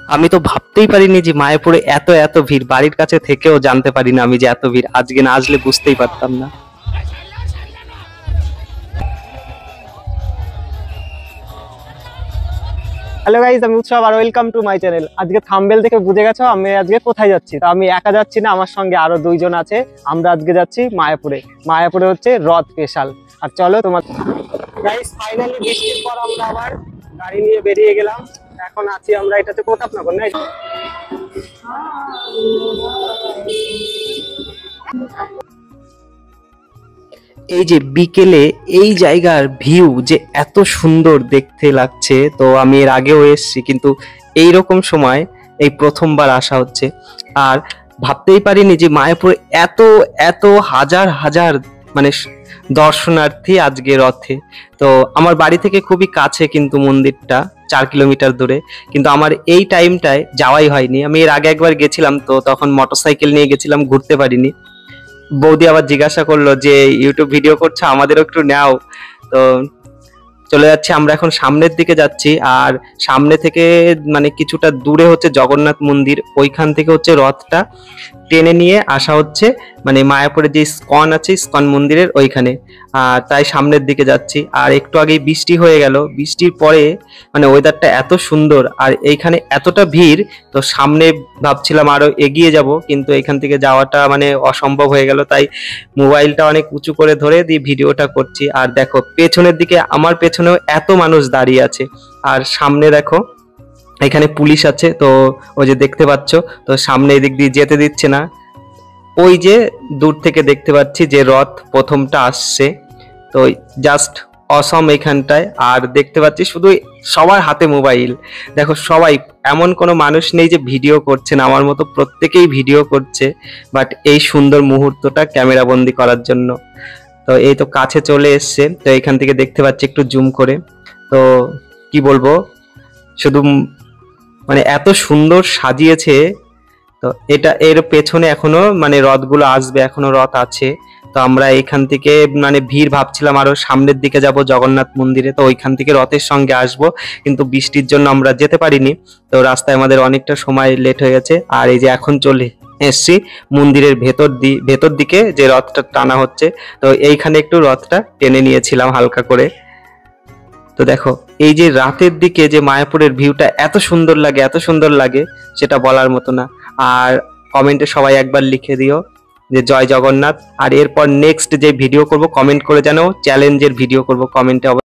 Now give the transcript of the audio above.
আমি তো ভাবতেই পারিনি যে মায়াপুরে এত এত ভিড়, বাড়ির কাছে থেকেও জানতে পারি না আমি যে এত ভিড়, আজকে না আসলে বুঝতেই পারতাম না। হ্যালো গাইস, আমি উৎসব আর ওয়েলকাম টু মাই চ্যানেল। আজকে থাম্বনেল দেখে বুঝে গেছো আমি আজকে কোথায় যাচ্ছি। তো আমি একা যাচ্ছি না, আমার সঙ্গে আরো দুইজন আছে। আমরা আজকে যাচ্ছি মায়াপুরে। মায়াপুরে হচ্ছে রথ স্পেশাল। আর চলো তোমার গাইস, ফাইনালি বৃষ্টির পর আমরা আবার গাড়ি নিয়ে বেরিয়ে গেলাম। এখন আছি আমরা এটাতে প্রতাপনগর, না? এই যে বিকেলে এই জায়গার ভিউ যে এত সুন্দর দেখতে লাগছে, তো আমি এর আগেও এসেছি কিন্তু এইরকম সময় এই প্রথমবার আসা হচ্ছে। আর ভাবতেই পারিনি যে মায়াপুরে এত এত হাজার হাজার মানে দর্শনার্থী আজকে রথে। তো আমার বাড়ি থেকে খুবই কাছে কিন্তু মন্দিরটা, 4 কিলোমিটার দূরে, কিন্তু আমার এই টাইমটায় যাওয়াই হয়নি। আমি এর আগে একবার গেছিলাম, তো তখন মোটরসাইকেল নিয়ে গেছিলাম, ঘুরতে পারিনি। বৌদি আবার জিজ্ঞাসা করলো যে ইউটিউব ভিডিও করছো, আমাদেরও একটু নাও। তো চলে যাচ্ছি আমরা, এখন সামনের দিকে যাচ্ছি। আর সামনে থেকে মানে কিছুটা দূরে হচ্ছে জগন্নাথ মন্দির, ওইখান থেকে হচ্ছে রথটা টেনে নিয়ে আসা হচ্ছে মানে মায়াপুরে যে ইস্কন আছে, ইস্কন মন্দিরের ওইখানে। আর তাই সামনের দিকে যাচ্ছি। আর একটু আগেই বৃষ্টি হয়ে গেল, বৃষ্টির পরে মানে ওয়েদারটা এত সুন্দর আর এইখানে এতটা ভিড়, তো সামনে ভাবছিলাম আরো এগিয়ে যাব, কিন্তু এখান থেকে যাওয়াটা মানে অসম্ভব হয়ে গেল। তাই মোবাইলটা অনেক উঁচু করে ধরে দিয়ে ভিডিওটা করছি। আর দেখো পেছনের দিকে, আমার পেছনেও এত মানুষ দাঁড়িয়ে আছে। আর সামনে দেখো এখানে পুলিশ আছে, তো ওই যে দেখতে পাচ্ছ, তো সামনে এদিক দিয়ে যেতে দিচ্ছে না। ওই যে দূর থেকে দেখতে পাচ্ছি যে রথ প্রথমটা আসছে, তো জাস্ট অসম এখানটায়। আর দেখতে পাচ্ছি শুধু সবার হাতে মোবাইল, দেখো সবাই, এমন কোনো মানুষ নেই যে ভিডিও করছে না, আমার মতো প্রত্যেকেই ভিডিও করছে, বাট এই সুন্দর মুহূর্তটা ক্যামেরা বন্দি করার জন্য। তো এই তো কাছে চলে এসছে, তো এখান থেকে দেখতে পাচ্ছি একটু জুম করে। তো কি বলবো, শুধু মানে এত সুন্দর সাজিয়েছে। তো এটা এর পেছনে এখনো মানে রথগুলো আসবে, এখনো রথ আছে। তো আমরা এখান থেকে মানে ভিড় ভাবছিলাম আরো সামনের দিকে যাব জগন্নাথ মন্দিরে, তো ওইখান থেকে রথের সঙ্গে আসব, কিন্তু বৃষ্টির জন্য আমরা যেতে পারিনি। তো রাস্তায় আমাদের অনেকটা সময় লেট হয়ে গেছে। আর এই যে এখন চলে এসছি মন্দিরের ভেতর দিকে যে রথটা টানা হচ্ছে, তো এইখানে একটু রথটা টেনে নিয়েছিলাম হালকা করে। তো দেখো এই যে রাতের দিকে যে মায়াপুরের ভিউটা এত সুন্দর লাগে, এত সুন্দর লাগে, সেটা বলার মতো না। আর কমেন্টে সবাই একবার লিখে দিও যে জয় জগন্নাথ। আর এরপর নেক্সট যে ভিডিও করব কমেন্ট করে জানাও, চ্যালেঞ্জের ভিডিও করব কমেন্টে।